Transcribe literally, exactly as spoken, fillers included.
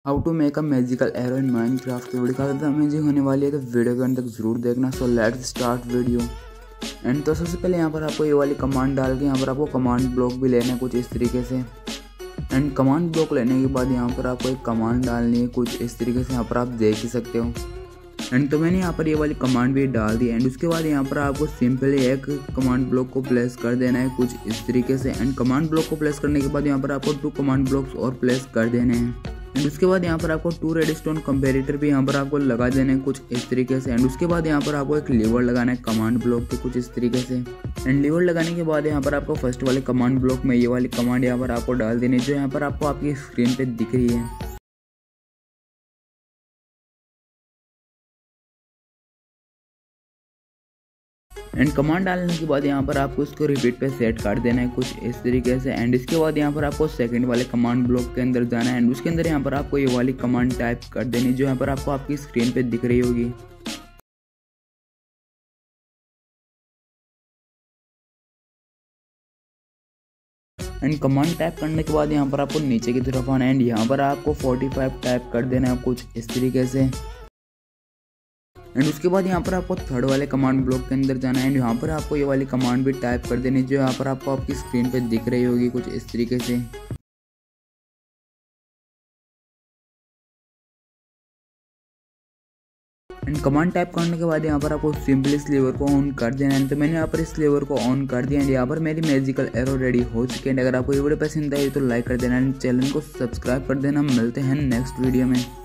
How to make a magical arrow in Minecraft की video काफ़ी amazing होने वाली है, तो वीडियो के अंत तक जरूर देखना। So let's start video. And तो सबसे पहले यहाँ पर आपको ये वाली कमांड डाल के यहाँ पर आपको कमांड ब्लॉक भी लेना है कुछ इस तरीके से। एंड कमांड ब्लॉक लेने के बाद यहाँ पर आपको एक कमांड डालनी है कुछ इस तरीके से, यहाँ पर आप देख ही सकते हो। एंड तो मैंने यहाँ पर ये वाली कमांड भी डाल दी। एंड उसके बाद यहाँ पर आपको सिंपली एक कमांड ब्लॉक को प्लेस कर देना है कुछ इस तरीके से। एंड कमांड ब्लॉक को प्लेस करने के बाद यहाँ पर आपको टू कमांड ब्लॉक्स और प्लेस कर देने हैं। एंड उसके बाद यहाँ पर आपको टू रेडस्टोन कंपेरेटर भी यहाँ पर आपको लगा देने हैं कुछ इस तरीके से। एंड उसके बाद यहाँ पर आपको एक लीवर लगाना है कमांड ब्लॉक के कुछ इस तरीके से। एंड लीवर लगाने के बाद यहाँ पर आपको फर्स्ट वाले कमांड ब्लॉक में ये वाली कमांड यहाँ पर आपको डाल देनी है जो यहाँ पर आपको आपकी स्क्रीन पे दिख रही है। एंड कमांड डालने के बाद यहाँ पर आपको इसको रिपीट पे सेट कर देना है कुछ इस तरीके से। एंड इसके बाद यहाँ पर आपको सेकंड वाले कमांड ब्लॉक के अंदर जाना है। एंड उसके अंदर यहाँ पर आपको ये वाली कमांड टाइप कर देनी है जो यहाँ पर आपको आपकी स्क्रीन पे दिख रही होगी। एंड कमांड टाइप करने के बाद यहाँ पर आपको नीचे की तरफ आना है। एंड यहाँ पर आपको फोर्टी फाइव टाइप कर देना है कुछ इस तरीके से। एंड उसके बाद यहाँ पर आपको थर्ड वाले कमांड ब्लॉक के अंदर जाना है। एंड यहाँ पर आपको ये वाली कमांड भी टाइप कर देनी जो यहाँ पर आपको आपकी स्क्रीन पे दिख रही होगी कुछ इस तरीके से। एंड कमांड टाइप करने के बाद यहाँ पर आपको सिंपली इस लीवर को ऑन कर देना है। तो मैंने यहाँ पर इस लीवर को ऑन कर दिया। एंड यहाँ पर मेरी मैजिकल एरो रेडी हो चुकी है। अगर आपको ये वीडियो पसंद आई तो लाइक कर देना एंड चैनल को सब्सक्राइब कर देना। मिलते हैं नेक्स्ट वीडियो में।